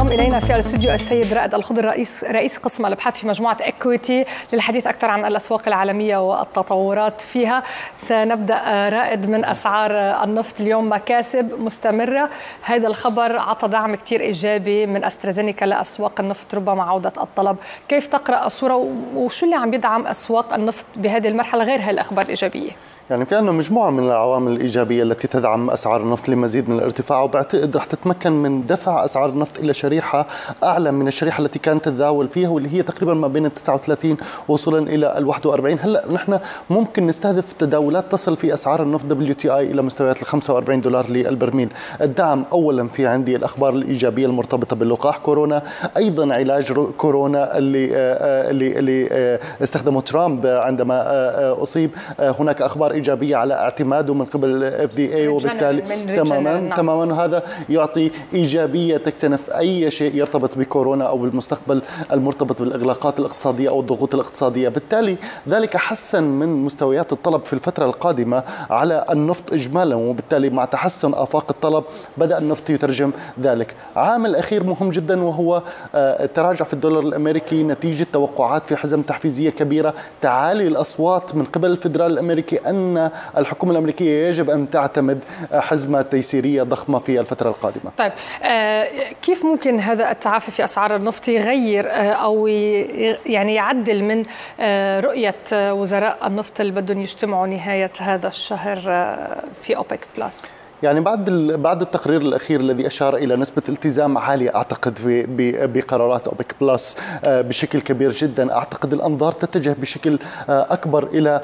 إلينا في الاستوديو السيد رائد الخضر رئيس قسم الابحاث في مجموعة إكويتي للحديث أكثر عن الأسواق العالمية والتطورات فيها. سنبدأ رائد من أسعار النفط. اليوم مكاسب مستمرة، هذا الخبر عطى دعم كثير إيجابي من أسترازينيكا لأسواق النفط ربما عودة الطلب. كيف تقرأ الصورة وشو اللي عم يدعم أسواق النفط بهذه المرحلة غير هالأخبار الإيجابية؟ يعني في عندنا مجموعة من العوامل الإيجابية التي تدعم أسعار النفط لمزيد من الارتفاع، وبعتقد رح تتمكن من دفع أسعار النفط إلى شريحة أعلى من الشريحة التي كانت تتداول فيها، واللي هي تقريبا ما بين 39 وصولا إلى 41. هلا نحن ممكن نستهدف تداولات تصل في أسعار النفط WTI إلى مستويات ال $45 للبرميل. الدعم أولا في عندي الأخبار الإيجابية المرتبطة بلقاح كورونا، أيضا علاج كورونا اللي استخدمه ترامب عندما أصيب. هناك أخبار إيجابية على اعتماده من قبل FDA، وبالتالي تماما هذا يعطي إيجابية تكتنف أي شيء يرتبط بكورونا أو بالمستقبل المرتبط بالإغلاقات الاقتصادية أو الضغوط الاقتصادية. بالتالي ذلك حسن من مستويات الطلب في الفترة القادمة على النفط إجمالا، وبالتالي مع تحسن آفاق الطلب بدأ النفط يترجم ذلك. عامل أخير مهم جدا وهو التراجع في الدولار الأمريكي نتيجة توقعات في حزم تحفيزية كبيرة، تعالي الأصوات من قبل الفدرال الأمريكي أن الحكومة الأمريكية يجب أن تعتمد حزمة تيسيرية ضخمة في الفترة القادمة. طيب، كيف ممكن هذا التعافي في أسعار النفط يغير أو يعني يعدل من رؤية وزراء النفط اللي بدهم يجتمعوا نهاية هذا الشهر في أوبك بلس؟ يعني بعد التقرير الأخير الذي أشار إلى نسبة التزام عالية أعتقد بقرارات أوبك بلس بشكل كبير جدا، أعتقد الأنظار تتجه بشكل أكبر إلى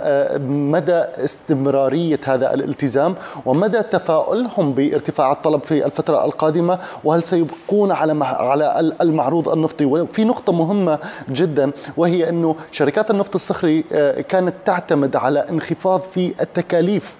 مدى استمرارية هذا الالتزام ومدى تفاؤلهم بارتفاع الطلب في الفترة القادمة، وهل سيبقون على المعروض النفطي. وفي نقطة مهمة جدا، وهي أنه شركات النفط الصخري كانت تعتمد على انخفاض في التكاليف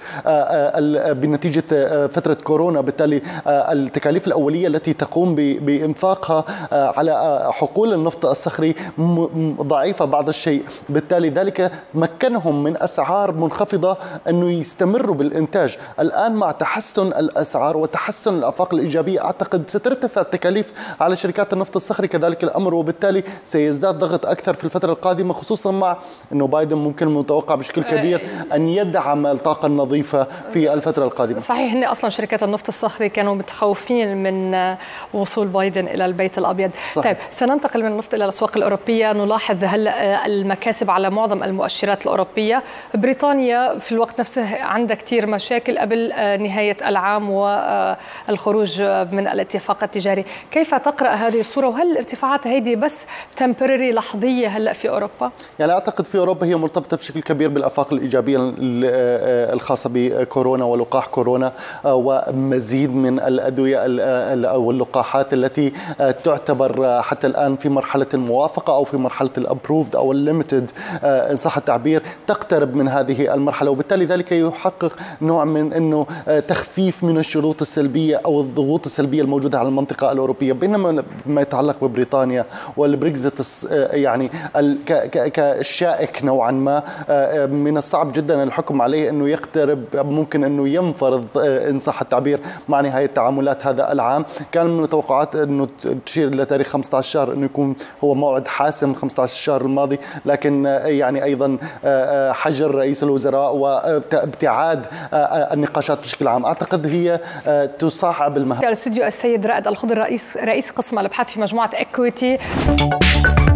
بنتيجة فترة كورونا، بالتالي التكاليف الأولية التي تقوم بإنفاقها على حقول النفط الصخري ضعيفة بعض الشيء، بالتالي ذلك مكنهم من أسعار منخفضة أنه يستمروا بالإنتاج. الآن مع تحسن الأسعار وتحسن الآفاق الإيجابية أعتقد سترتفع التكاليف على شركات النفط الصخري كذلك الأمر، وبالتالي سيزداد ضغط أكثر في الفترة القادمة، خصوصا مع أنه بايدن ممكن متوقع بشكل كبير أن يدعم الطاقة النظيفة في الفترة القادمة. صحيح، هن أصلا شركات النفط الصخري كانوا متخوفين من وصول بايدن إلى البيت الأبيض. صحيح. طيب، سننتقل من النفط إلى الأسواق الأوروبية. نلاحظ هلأ المكاسب على معظم المؤشرات الأوروبية. بريطانيا في الوقت نفسه عندها كثير مشاكل قبل نهاية العام والخروج من الاتفاق التجاري. كيف تقرأ هذه الصورة، وهل الارتفاعات هذه بس تمبرري لحظية هلأ في أوروبا؟ يعني أعتقد في أوروبا هي مرتبطة بشكل كبير بالآفاق الإيجابية الخاصة بكورونا ولقاح كورونا ومزيد من الأدوية واللقاحات التي تعتبر حتى الآن في مرحلة الموافقة أو في مرحلة الأبروفد أو الليمتد إن صح التعبير، تقترب من هذه المرحلة، وبالتالي ذلك يحقق نوع من أنه تخفيف من الشروط السلبية أو الضغوط السلبية الموجودة على المنطقة الأوروبية. بينما ما يتعلق ببريطانيا والبريكزيت يعني كالشائك نوعا ما، من الصعب جدا الحكم عليه أنه يقترب، ممكن أنه ينفرض إن صح التعبير مع نهاية تعاملات هذا العام. كان من التوقعات أنه تشير إلى تاريخ 15 شهر أنه يكون هو موعد حاسم 15 شهر الماضي، لكن يعني أيضا حجر رئيس الوزراء وابتعاد النقاشات بشكل عام أعتقد هي تصعب المهام. في الاستوديو السيد رائد الخضر رئيس قسم الابحاث في مجموعة إكويتي.